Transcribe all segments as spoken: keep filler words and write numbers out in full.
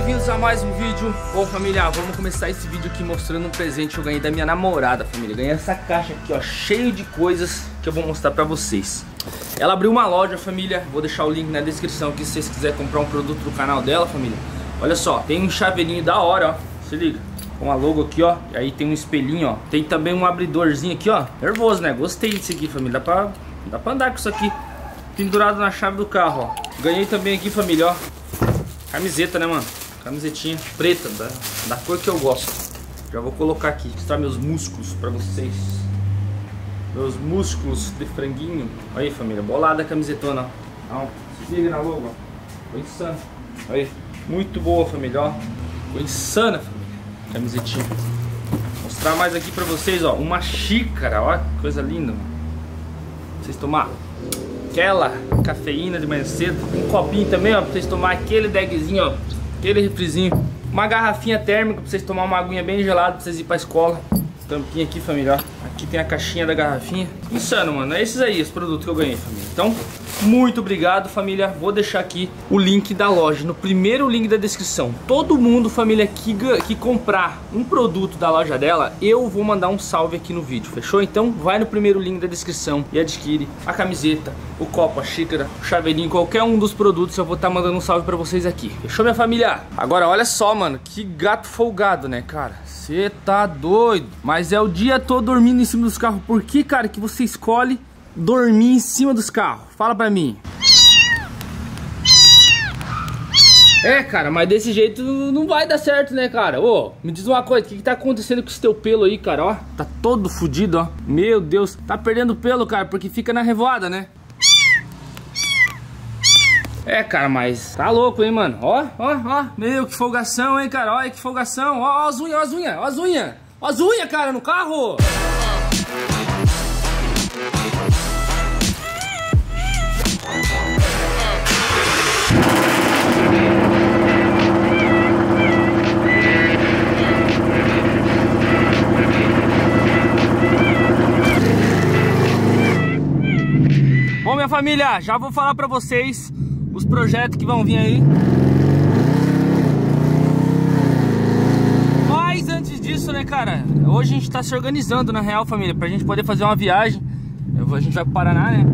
bem-vindos a mais um vídeo. Bom, família, vamos começar esse vídeo aqui mostrando um presente que eu ganhei da minha namorada, família. Ganhei essa caixa aqui, ó, cheio de coisas que eu vou mostrar pra vocês. Ela abriu uma loja, família, vou deixar o link na descrição aqui se vocês quiserem comprar um produto do canal dela, família. Olha só, tem um chaveirinho da hora, ó, se liga. Com a logo aqui, ó, e aí tem um espelhinho, ó. Tem também um abridorzinho aqui, ó. Nervoso, né? Gostei disso aqui, família. Dá pra, dá pra andar com isso aqui pendurado na chave do carro, ó. Ganhei também aqui, família, ó, camiseta, né, mano? Camisetinha preta, da, da cor que eu gosto. Já vou colocar aqui, mostrar meus músculos pra vocês. Meus músculos de franguinho. Aí, família, bolada a camisetona, ó. Não, se liga na logo, ó. Foi insano. Aí, muito boa, família, ó. Foi insana, família. Camisetinha. Vou mostrar mais aqui pra vocês, ó. Uma xícara, ó. Que coisa linda, mano. Pra vocês tomar aquela cafeína de manhã cedo. Um copinho também, ó. Pra vocês tomar aquele degzinho, ó. Aquele refrizinho. Uma garrafinha térmica pra vocês tomar uma aguinha bem gelada pra vocês ir pra escola. Tampinha aqui, família, ó. Aqui tem a caixinha da garrafinha. Insano, mano. É esses aí, os produtos que eu ganhei, família. Então, muito obrigado, família. Vou deixar aqui o link da loja, no primeiro link da descrição. Todo mundo, família, que, que comprar um produto da loja dela, eu vou mandar um salve aqui no vídeo, fechou? Então, vai no primeiro link da descrição e adquire a camiseta, o copo, a xícara, o chaveirinho, qualquer um dos produtos. Eu vou estar mandando um salve pra vocês aqui. Fechou, minha família? Agora, olha só, mano. Que gato folgado, né, cara? Você tá doido. Mas é o dia todo dormindo em cima dos carros. Por que, cara, que você escolhe dormir em cima dos carros? Fala pra mim. É, cara, mas desse jeito não vai dar certo, né, cara? Ô, me diz uma coisa, o que que tá acontecendo com esse teu pelo aí, cara, ó? Tá todo fudido, ó. Meu Deus, tá perdendo pelo, cara, porque fica na revoada, né? É, cara, mas tá louco, hein, mano? Ó, ó, ó. Meu, que folgação, hein, cara? Olha que folgação. Ó, ó as unhas, ó as unhas, ó as unhas. Ó as unhas, cara, no carro. Bom, minha família, já vou falar pra vocês os projetos que vão vir aí. Mas antes disso, né, cara, hoje a gente tá se organizando, na real, família, pra gente poder fazer uma viagem. Eu, a gente vai pro Paraná, né?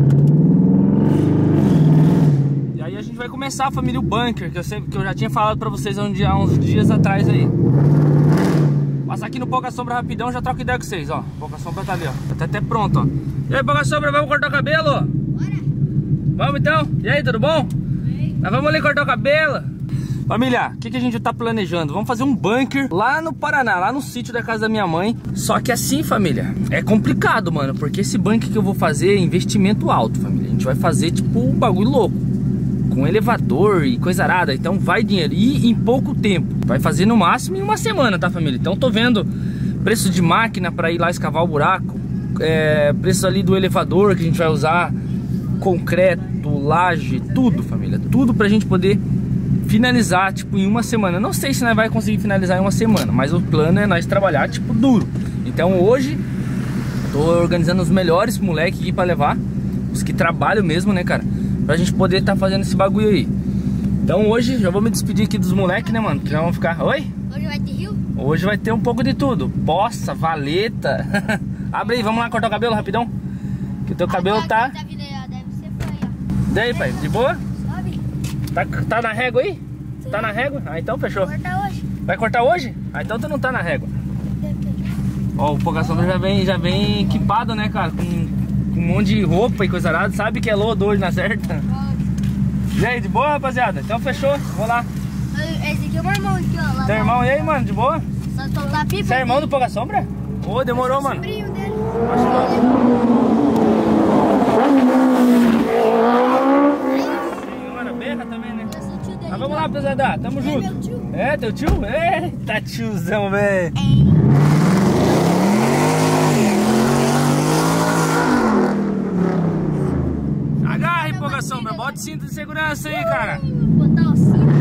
E aí a gente vai começar, família, o bunker, que eu, sei, que eu já tinha falado pra vocês há, um dia, há uns dias atrás aí. Passar aqui no Pouca Sombra rapidão, já troco ideia com vocês, ó. Pouca Sombra tá ali, ó. Tá até pronto, ó. E aí, Pouca Sombra, vamos cortar o cabelo? Bora! Vamos então? E aí, tudo bom? Nós vamos ali cortar o cabelo. Família, o que, que a gente tá planejando? Vamos fazer um bunker lá no Paraná, lá no sítio da casa da minha mãe. Só que assim, família, é complicado, mano, porque esse bunker que eu vou fazer é investimento alto, família. A gente vai fazer, tipo, um bagulho louco, com elevador e coisa arada. Então vai dinheiro, e em pouco tempo. Vai fazer no máximo em uma semana, tá, família? Então tô vendo preço de máquina pra ir lá escavar o buraco, é, preço ali do elevador que a gente vai usar, concreto, laje, tudo, família, tudo pra gente poder finalizar, tipo, em uma semana. Não sei se nós vai conseguir finalizar em uma semana, mas o plano é nós trabalhar, tipo, duro. Então hoje tô organizando os melhores moleques aqui pra levar, os que trabalham mesmo, né, cara, pra gente poder tá fazendo esse bagulho aí. Então hoje já vou me despedir aqui dos moleques, né, mano, que já vão ficar... Oi? Hoje vai ter rio? Hoje vai ter um pouco de tudo. Poça, valeta. Abre aí, vamos lá cortar o cabelo rapidão, que o teu cabelo ah, tá... tá Daí, pai, de boa? Sobe. Tá, tá na régua aí? Sim. Tá na régua? Ah, então fechou. Vai cortar hoje. Vai cortar hoje? Ah, então tu não tá na régua. Ó, o Pouca Sombra já vem, já vem equipado, né, cara? Com, com um monte de roupa e coisa arada. Sabe que é lodo hoje, na certa? E aí, de boa, rapaziada? Então fechou, vou lá. Esse aqui é o meu irmão aqui, ó. Teu irmão, e aí, mano, de boa? Só soltar pipa. Você é irmão do Pouca Sombra? Ô, oh, demorou, mano. Sobrinho dele. Também, né? Mas vamos lá, pesada, tamo é junto. Tio. É, teu tio? Eita, tiozão, velho. Agarre, Pouca Sombra, bota o cinto de segurança aí, cara. Botar o cinto.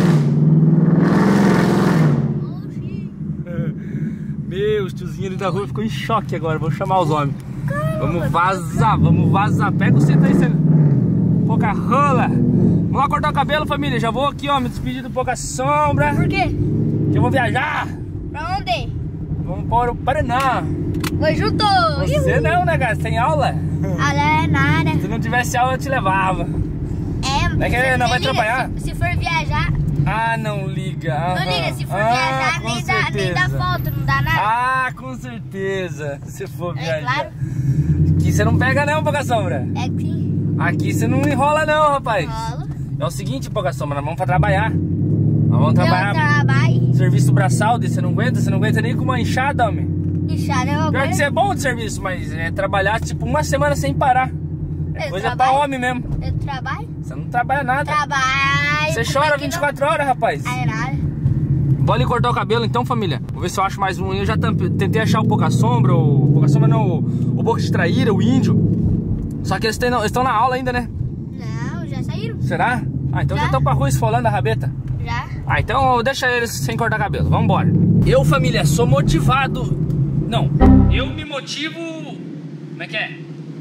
Meu, os tiozinhos ali da rua ficou em choque agora. Vou chamar os homens. Vamos vazar, vamos vazar. Pega o cinto aí, você... Pouca rola. Vamos lá cortar o cabelo, família. Já vou aqui, ó, me despedir do Pouca Sombra. Por quê? Eu vou viajar. Pra onde? Vamos para o Paraná. Vou junto. Você Uhul. não, né, cara? Sem aula? Aula é nada. Se não tivesse aula, eu te levava. É, Não é que você não vai liga, trabalhar? Se, se for viajar, Ah, não liga. não Aham. liga. Se for Ah, viajar, com nem dá, nem dá certeza. foto, não dá nada. Ah, com certeza. Se for É viajar. claro. Aqui você não pega não, Pouca Sombra. É que sim. Aqui você não enrola não, rapaz. Rola. É o seguinte, Pouca Sombra, nós vamos pra trabalhar. Nós vamos trabalhar. Eu trabalho. Serviço braçal, você não aguenta? Você não aguenta nem com uma enxada, homem. Inchada eu Pior que aguento. você é bom de serviço, mas é trabalhar tipo uma semana sem parar. É Eu coisa trabalho. pra homem mesmo. Eu trabalho. Você não trabalha nada. Trabalho. Você como chora é que vinte e não? quatro horas, rapaz. Ah, é nada. Vou ali cortar o cabelo então, família. Vou ver se eu acho mais um. Eu já tentei achar o Pouca Sombra, o Pouca Sombra não, o, o Boca de Traíra, o Índio. Só que eles estão na aula ainda, né? Não, já saíram. Será? Ah, então já Já. estão pra rua esfolando a rabeta. Já. Ah, então deixa eles sem cortar cabelo. Vamos embora. Eu, família, sou motivado. Não, eu me motivo. Como é que é?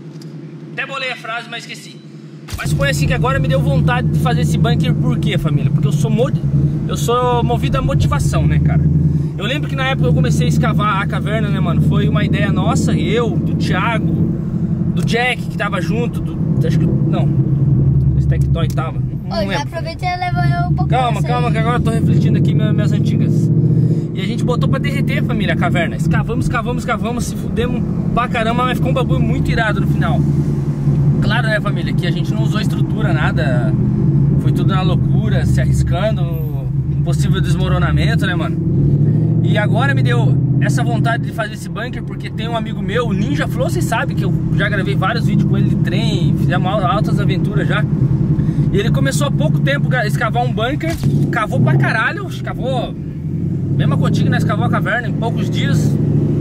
Até bolei a frase, mas esqueci. Mas foi assim que agora me deu vontade de fazer esse bunker. Por quê, família? Porque eu sou, mo... eu sou movido à motivação, né, cara? Eu lembro que na época eu comecei a escavar a caverna, né, mano? Foi uma ideia nossa, eu, do Thiago, do Jack, que tava junto, do... acho que... não, esse Tectoy tava. Não Ô, já lembro. aproveita e leva eu um pouco. Calma, dessa calma, aí. que agora eu tô refletindo aqui minhas, minhas antigas. E a gente botou pra derreter, família, a caverna. Escavamos, escavamos, escavamos, se fudemos pra caramba, mas ficou um bagulho muito irado no final. Claro, né, família, que a gente não usou estrutura, nada. Foi tudo na loucura, se arriscando, um possível desmoronamento, né, mano? E agora me deu essa vontade de fazer esse bunker, porque tem um amigo meu, o Ninja Flow, vocês sabem que eu já gravei vários vídeos com ele de trem, fizemos altas aventuras já. E ele começou há pouco tempo a escavar um bunker, cavou pra caralho, cavou, mesma contigo, né, escavou a caverna em poucos dias.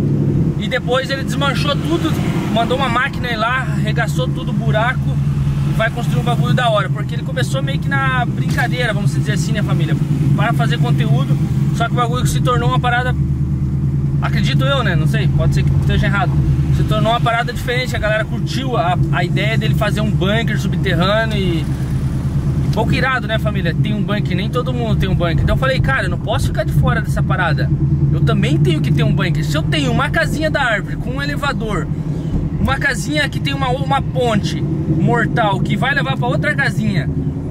E depois ele desmanchou tudo, mandou uma máquina ir lá, arregaçou tudo o buraco e vai construir um bagulho da hora. Porque ele começou meio que na brincadeira, vamos dizer assim, né, família? Para fazer conteúdo, só que o bagulho se tornou uma parada, acredito eu, né, não sei, pode ser que esteja errado, se tornou uma parada diferente. A galera curtiu a, a ideia dele fazer um bunker subterrâneo e... pouco irado, né, família? Tem um bunker, nem todo mundo tem um bunker. Então eu falei, cara, eu não posso ficar de fora dessa parada. Eu também tenho que ter um bunker. Se eu tenho uma casinha da árvore com um elevador, uma casinha que tem uma, uma ponte mortal que vai levar pra outra casinha,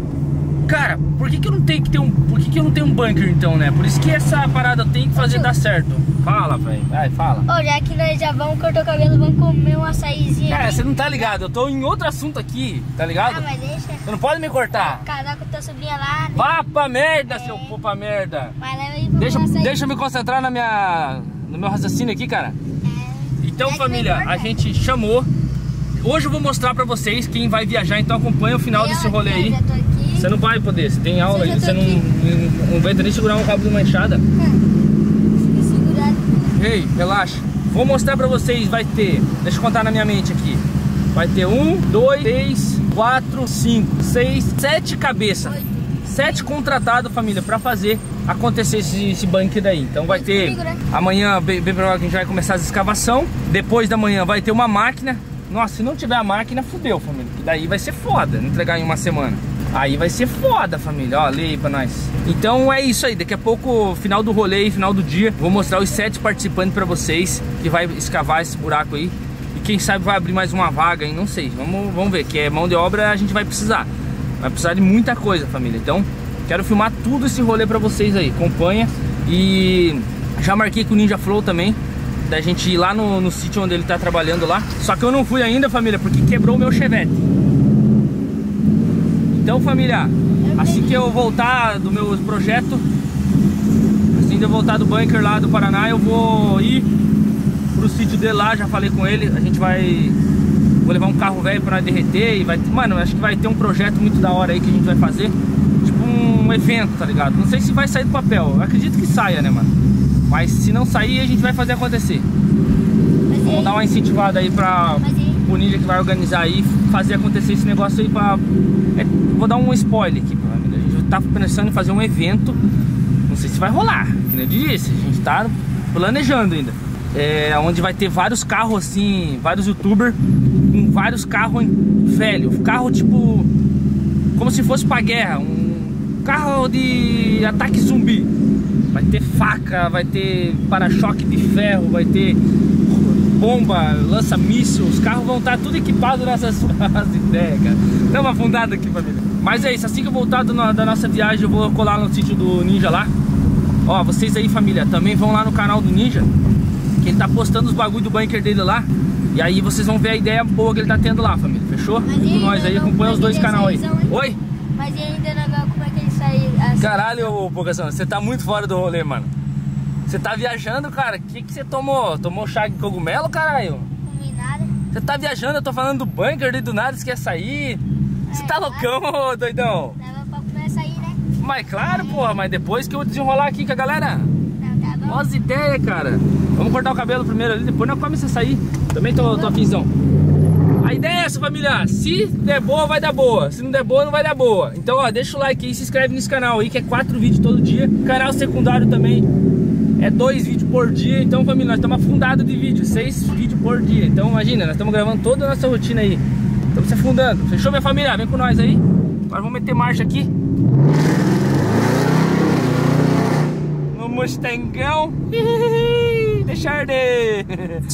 cara, por que que eu não tenho que ter um, por que que eu não tenho um bunker então, né? Por isso que essa parada eu tenho que fazer dar certo. Fala, velho. Vai, fala. Ô, já que nós já vamos cortar o cabelo, vamos comer um açaizinho. Cara, aqui. você não tá ligado. Eu tô em outro assunto aqui, tá ligado? Ah, mas deixa. Você não pode me cortar. Casar com tua sobrinha lá. Né? Vá pra merda, É. seu pô pra merda. Mas leva aí pra Deixa, um açaí. deixa eu me concentrar na minha, no meu raciocínio aqui, cara. É. Então, É que família, não a importa. gente chamou. Hoje eu vou mostrar pra vocês quem vai viajar, então acompanha o final Eu desse aqui, rolê eu aí. já tô aqui. Você não vai poder, você tem aula Eu já aí, tô você não, aqui. não, não aguenta nem segurar um cabo de uma enxada. Hum, me segurar. Ei, relaxa. Vou mostrar pra vocês, vai ter, deixa eu contar na minha mente aqui. Vai ter um, dois, três, quatro, cinco, seis, sete cabeças. Oito. Sete contratados, família, pra fazer acontecer esse, esse bunker daí. Então vai ter, Comigo, né? amanhã, bem, bem provável que a gente vai começar as escavação. Depois da manhã vai ter uma máquina. Nossa, se não tiver a máquina, fudeu, família. Que daí vai ser foda, entregar em uma semana. Aí vai ser foda, família. Ó, lê aí pra nós. Então é isso aí. Daqui a pouco, final do rolê, final do dia, vou mostrar os sete participantes pra vocês que vai escavar esse buraco aí. E quem sabe vai abrir mais uma vaga aí, não sei. Vamos, vamos ver, que é mão de obra a gente vai precisar. Vai precisar de muita coisa, família. Então, quero filmar tudo esse rolê pra vocês aí. Acompanha. E já marquei com o Ninja Flow também, da gente ir lá no, no sítio onde ele tá trabalhando lá. Só que eu não fui ainda, família, porque quebrou o meu Chevette. Então, família, assim que eu voltar do meu projeto, assim que eu voltar do bunker lá do Paraná, eu vou ir pro sítio dele lá, já falei com ele. A gente vai... Vou levar um carro velho pra derreter e vai... Mano, acho que vai ter um projeto muito da hora aí que a gente vai fazer. Tipo um evento, tá ligado? Não sei se vai sair do papel. Eu acredito que saia, né, mano? Mas se não sair, a gente vai fazer acontecer. Mas e Vamos aí? dar uma incentivada aí pra Mas e aí? o Ninja que vai organizar aí, fazer acontecer esse negócio aí pra... É, vou dar um spoiler aqui pra família. A gente tá pensando em fazer um evento. Não sei se vai rolar, que nem eu disse. A gente tá planejando ainda. É, onde vai ter vários carros assim, vários youtubers com vários carros velho, carro tipo como se fosse pra guerra, um carro de ataque zumbi. Vai ter faca, vai ter para-choque de ferro, vai ter bomba, lança-míssil. Os carros vão estar tudo equipados nessas ideias, cara. Dá uma afundada aqui, família. Mas é isso, assim que eu voltar do, da nossa viagem, eu vou colar no sítio do Ninja lá. Ó, vocês aí, família, também vão lá no canal do Ninja, que ele tá postando os bagulho do bunker dele lá. E aí vocês vão ver a ideia boa que ele tá tendo lá, família. Fechou? Vem com nós aí, acompanha os dois canal aí. Oi? Mas e ainda não, como é que ele saiu? Assim? Caralho, ô Pocação, você tá muito fora do rolê, mano. Você tá viajando, cara. O que que você tomou? Tomou chá de cogumelo, caralho? Comi nada. Você tá viajando, eu tô falando do bunker, do nada você quer sair. Você é, tá loucão, ô doidão? Dava pra começar a sair, né? Mas claro, porra, mas depois que eu desenrolar aqui com a galera. Não, tá bom. Nossa ideia, cara. Vamos cortar o cabelo primeiro ali, depois nós come você sair. Também tô, tô afinzão. A ideia é essa, família. Se der boa, vai dar boa. Se não der boa, não vai dar boa. Então, ó, deixa o like aí e se inscreve nesse canal aí, que é quatro vídeos todo dia. Canal secundário também é dois vídeos por dia. Então, família, nós estamos afundados de vídeo. Seis vídeos por dia. Então, imagina, nós estamos gravando toda a nossa rotina aí. Estamos se afundando. Fechou, minha família? Vem com nós aí. Agora vamos meter marcha aqui. No Mustangão. Deixa arder.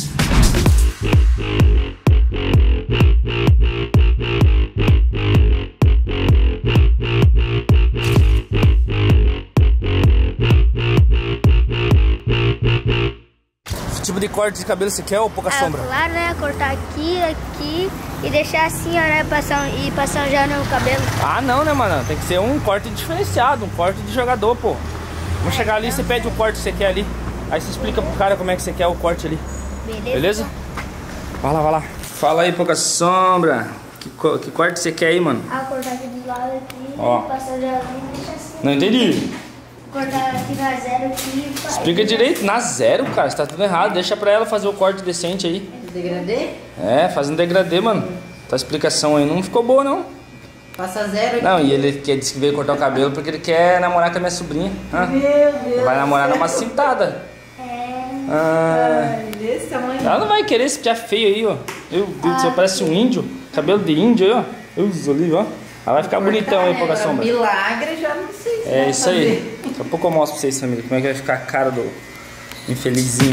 Que tipo de corte de cabelo você quer ou pouca ah, sombra? Claro, né? Cortar aqui, aqui e deixar assim, ó, né? Passar, e passar já no cabelo. Ah, não, né, mano? Tem que ser um corte diferenciado, um corte de jogador, pô. Vamos chegar ali, você pede o corte que você quer ali. Aí você explica pro cara como é que você quer o corte ali. Beleza? Beleza? Vai lá, vai lá. Fala aí, pouca sombra. Que, que corte você quer aí, mano? Ah, cortar aqui do lado aqui, ó. Passar já ali e deixar assim. Não entendi. Cortar aqui na zero aqui. Explica direito. Na zero, cara. Você tá tudo errado. Deixa pra ela fazer o corte decente aí. Degradê? É, fazendo degradê, mano. Tua explicação aí não ficou boa, não. Passa zero aqui. Não, e ele quer, disse que veio cortar o cabelo porque ele quer namorar com a minha sobrinha. Ah, Meu Deus. vai namorar numa cintada. É. Ah, Ai, desse tamanho. ela não vai querer esse pia feio aí, ó. Meu Deus do céu, parece um índio. Cabelo de índio aí, ó. Deus, ali, ó. Ela vai ficar bonitão aí, pouca sombra. Milagre, já não sei se É vai isso fazer. aí. Daqui a pouco eu mostro pra vocês, família, como é que vai ficar a cara do infelizinho.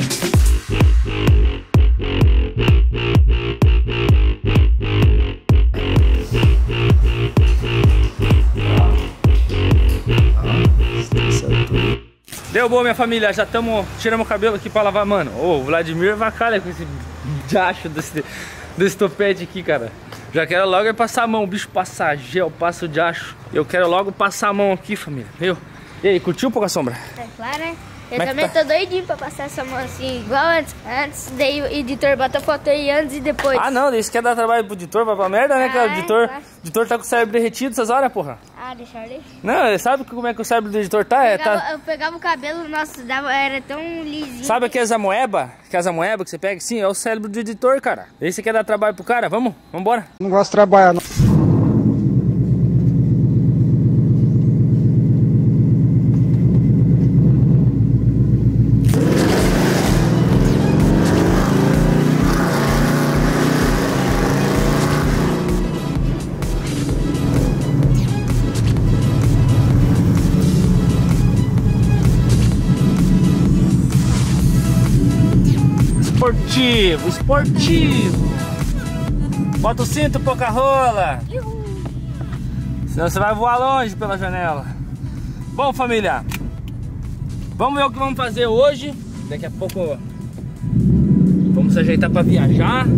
Deu boa, minha família, já estamos tirando o cabelo aqui pra lavar, mano. Ô, o Vladimir vacalha com esse diacho desse, desse topete aqui, cara. Já quero logo é passar a mão, o bicho passa gel, passa o diacho. Eu quero logo passar a mão aqui, família, viu? E aí, curtiu, pouca sombra? É claro, né? Eu Como é que também tá? tô doidinho pra passar essa mão assim, igual antes. Antes, daí o editor bota foto aí antes e depois. Ah, não, isso quer dar trabalho pro editor, vai pra merda, né, cara? O Ah, é, editor, claro. o editor tá com o cérebro derretido essas horas, porra. Ah, deixa eu ler. Não, ele sabe como é que o cérebro do editor tá? É, Pegava- tá... Eu pegava o cabelo, nossa, dava, era tão lisinho. Sabe aquelas amoeba? Aquelas amoeba que você pega? Sim, é o cérebro do editor, cara. Aí você quer dar trabalho pro cara? Vamos? Vambora. Não gosto de trabalhar, não. Esportivo, esportivo. Bota o cinto, pouca rola. Senão você vai voar longe pela janela. Bom, família, vamos ver o que vamos fazer hoje. Daqui a pouco vamos se ajeitar para viajar.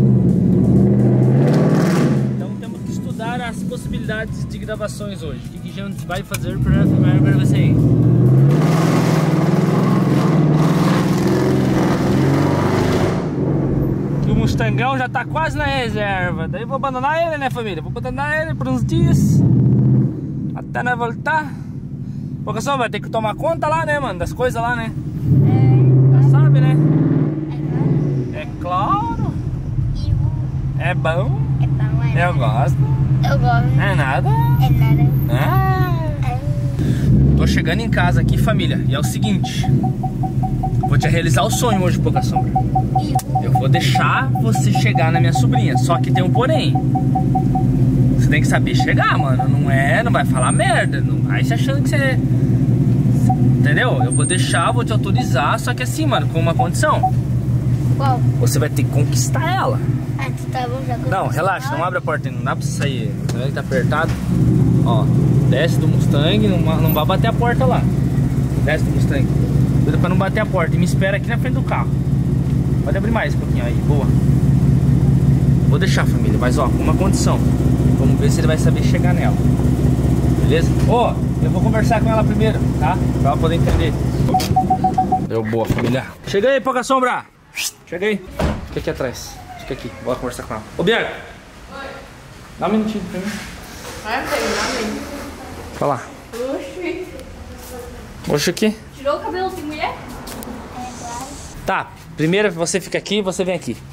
Então temos que estudar as possibilidades de gravações hoje. O que a gente vai fazer para filmar para vocês. O Mustangão já tá quase na reserva. Daí vou abandonar ele, né, família? Vou abandonar ele por uns dias até nós voltar. Pouca só vai ter que tomar conta lá, né, mano? Das coisas lá, né? É, Já sabe, né? é claro. É claro. É bom. É bom, é. Eu gosto. Eu gosto. É nada. É nada. Ah. É. Tô chegando em casa aqui, família. E é o seguinte. Vou te realizar o sonho hoje, pouca sombra. Eu vou deixar você chegar na minha sobrinha. Só que tem um porém. Você tem que saber chegar, mano. Não é, não vai falar merda. Não vai se achando que você... Entendeu? Eu vou deixar, vou te autorizar, só que assim, mano, com uma condição. Qual? Você vai ter que conquistar ela. Ah, tu tá bom, já Não, relaxa, não abre a porta ainda, não dá pra você sair. Tá vendo que tá apertado? Ó, desce do Mustang, não, não vai bater a porta lá. Desce do Mustang. Cuida pra não bater a porta e me espera aqui na frente do carro. Pode abrir mais um pouquinho aí, boa. Vou deixar, família, mas ó, com uma condição. Vamos ver se ele vai saber chegar nela. Beleza? Ó, eu vou conversar com ela primeiro, tá? Pra ela poder entender. Deu boa, família. Chega aí, pouca sombra. Chega aí. Fica aqui atrás. Fica aqui, bora conversar com ela. Ô, Bianca. Oi. Dá um minutinho pra mim. Vai, pega, Vai lá. Oxi. Oxe aqui. Tirou o cabelo de mulher? Tá, primeiro você fica aqui e você vem aqui.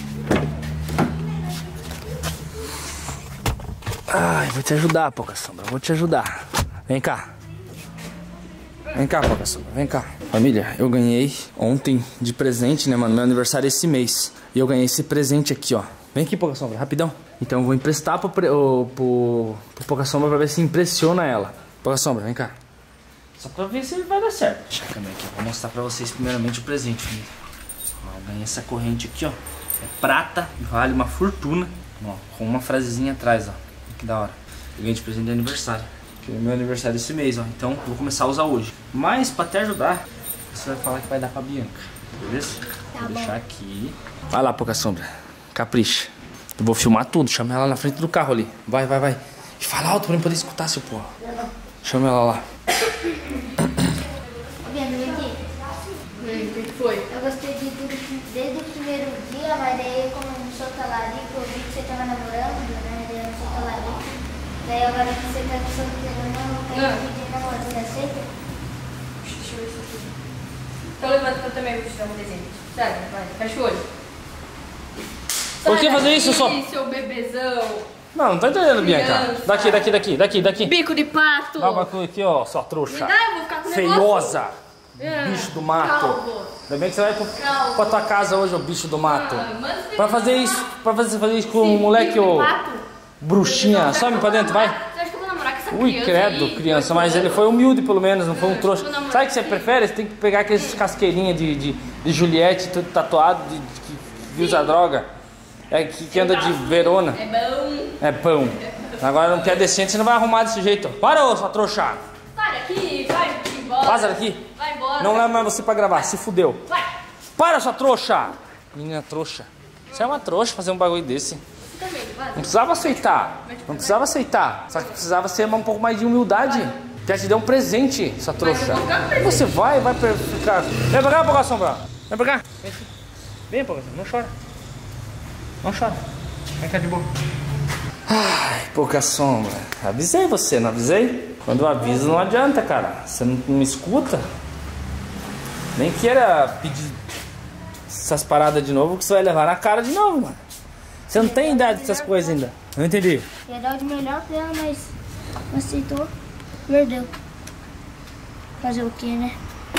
Ai, vou te ajudar, pouca sombra. Vou te ajudar. Vem cá. Vem cá, pouca sombra. Vem cá. Família, eu ganhei ontem de presente, né, mano? Meu aniversário é esse mês. E eu ganhei esse presente aqui, ó. Vem aqui, pouca sombra, rapidão. Então eu vou emprestar pro, pro, pro, pro pouca sombra pra ver se impressiona ela. Pouca sombra, vem cá. Só pra ver se vai dar certo. Deixa eu câmera aqui. Vou mostrar pra vocês primeiramente o presente, família. Ó, eu ganhei essa corrente aqui, ó. É prata, vale uma fortuna. Ó, com uma frasezinha atrás, ó. Que da hora. Eu ganhei de presente de aniversário. Que é meu aniversário esse mês, ó. Então eu vou começar a usar hoje. Mas pra te ajudar, você vai falar que vai dar pra Bianca. Beleza? Tá vou bom. deixar aqui. Vai lá, pouca sombra. Capricha. Eu vou filmar tudo. Chama ela na frente do carro ali. Vai, vai, vai. E fala alto pra mim poder escutar, seu porra. Chama ela lá. Bianca, vem aqui. O que foi? Eu gostei de tudo desde o primeiro dia, mas daí como eu não sou talarico, eu vi que você tava namorando, né? Daí eu não sou talarico. Daí agora que você tá solteiro, não quero Não. pedir namoro, você aceita? Deixa eu ver isso aqui. Então levanta que eu também vou te dar um presente. Sério, vai, fecha o olho. Por que fazer isso, só? Seu bebezão. Não, não tá entendendo, Bianca. Criança. Daqui, daqui, daqui, daqui, daqui. Bico de pato. Dá uma coisa aqui, ó, sua trouxa. Me dá, eu vou ficar com o Feiosa. É. Bicho do mato. Calvo. Ainda bem que você vai pro, Calvo. pra tua casa hoje, ô bicho do mato. Ah, manda esse Pra fazer bebê isso, lá. pra fazer, fazer isso com Sim, o moleque, bico de ô pato. bruxinha. Bebezão, Some pra dentro, vai. Você acha que eu vou namorar com essa Ui, criança credo, aí? criança, mas ele foi humilde pelo menos, não foi um trouxa. Vou namorar Sabe o que com você ele. prefere? Você tem que pegar aqueles casqueirinhos de, de, de Juliette, tudo tatuado, de, de, que usa droga. É que, que anda de Verona. É bom. É pão. Agora não quer decente, você não vai arrumar desse jeito. Para, ô, sua trouxa. Para aqui, vai embora. Vaza daqui. Vai embora. Não leva mais você pra gravar, se fudeu. Vai. Para, sua trouxa. Menina trouxa. Você é uma trouxa fazer um bagulho desse. Você também, vaza. Não precisava aceitar. Não precisava aceitar. Só que precisava ser um pouco mais de humildade. Já te deu um presente, sua trouxa. eu vou ficar com presente. Você vai, vai pra ficar. Vem pra cá, pouca sombra. Vem pra cá. Vem, Vem pouca sombra. Não chora. Não chora. Vem cá de boa. Ai, pouca sombra. Avisei você, não avisei? Quando eu aviso não adianta, cara. Você não, não me escuta. Nem queira pedir essas paradas de novo que você vai levar na cara de novo, mano. Você não tem idade dessas coisas ainda. Não entendi. Ia dar o de melhor pra ela, mas não aceitou. Perdeu. Fazer o que, né?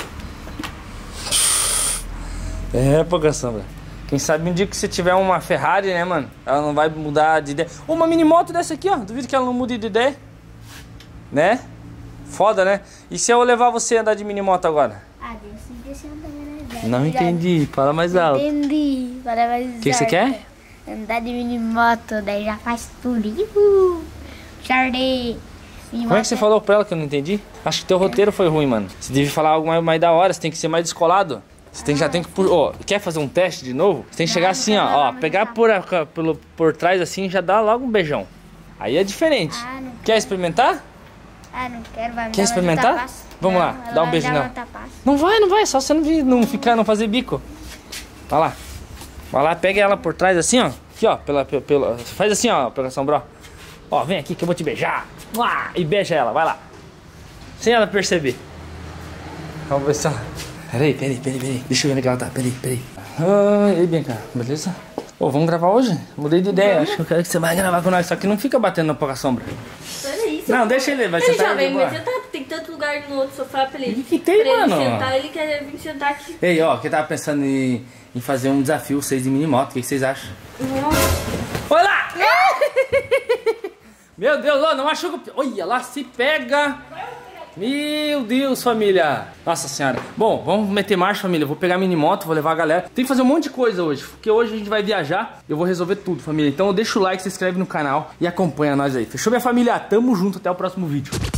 É, pouca sombra. Quem sabe um dia que você tiver uma Ferrari, né, mano? Ela não vai mudar de ideia. Uma mini moto dessa aqui, ó. Duvido que ela não mude de ideia. Né? Foda, né? E se eu levar você a andar de mini moto agora? Ah, Deus, sim, desse ano também, né? Não entendi. Fala mais alto. Entendi. Para mais O que, que você quer? Andar de mini moto, daí já faz tudo. Uhul. Jardim. Como é que você falou pra ela que eu não entendi? Acho que teu roteiro foi ruim, mano. Você deve falar algo mais, mais da hora, você tem que ser mais descolado. Você tem, já tem que... Ó, quer fazer um teste de novo? Você tem que chegar assim, ó, ó. Pegar por, a- pelo, por trás assim e já dá logo um beijão. Aí é diferente. Ah, não Quer experimentar? Ah, não quero, vai me Quer dar experimentar? uma tapaça. Vamos Não, lá, ela dá um vai beijo dar nela. uma tapaça. Não vai, não vai. Só você não, vi- não ficar, não fazer bico. Vai lá. Vai lá, pega ela por trás assim, ó. Aqui, ó. Pela, pela, pela- faz assim, ó, pela sombra. Ó, vem aqui que eu vou te beijar. Uá, e beija ela, vai lá. Sem ela perceber. Vamos ver se ela... Peraí, peraí, peraí, peraí. Deixa eu ver onde ela tá. Peraí, peraí. Ah, e aí, Bianca, beleza? Ô, vamos gravar hoje? Mudei de ideia. Acho que eu quero que você vai gravar com nós. Só que não fica batendo na pouca sombra. Peraí, Não, deixa ele, vai Ele sentar já aí vem, de mas boa. já tá, tem tanto lugar no outro sofá pra ele, O que que tem, pra ele mano? sentar. Ele quer vir sentar aqui. Ei, ó, que eu tava pensando em, em fazer um desafio, vocês de mini moto. O que, que vocês acham? Nossa. Olha lá! Meu Deus, ó, não machuca. Olha lá, se pega. Meu Deus, família. Nossa senhora. Bom, vamos meter marcha, família. Eu vou pegar a mini moto, vou levar a galera. Tem que fazer um monte de coisa hoje, porque hoje a gente vai viajar. Eu vou resolver tudo, família. Então deixa o like, se inscreve no canal e acompanha nós aí. Fechou, minha família? Tamo junto, até o próximo vídeo.